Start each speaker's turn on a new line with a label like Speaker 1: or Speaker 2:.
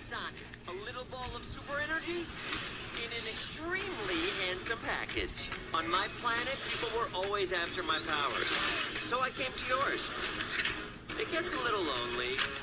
Speaker 1: Sonic, a little ball of super energy in an extremely handsome package. On my planet, people were always after my powers, so I came to yours. It gets a little lonely,